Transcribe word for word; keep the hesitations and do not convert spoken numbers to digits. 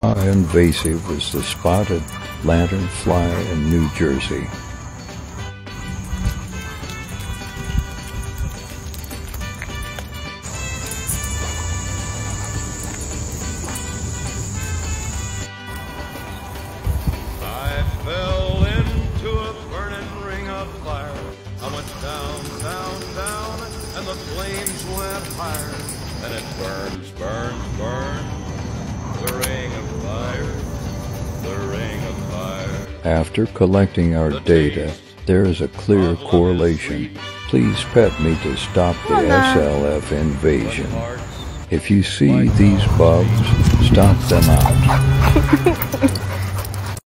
How invasive is the spotted lanternfly in New Jersey? I fell into a burning ring of fire. I went down, down, down, and the flames went higher. And it burns, burns, burns, the ring of fire, the ring of fire. After collecting our data, there is a clear correlation. Please pet me to stop the S L F invasion. If you see these bugs, stomp them out.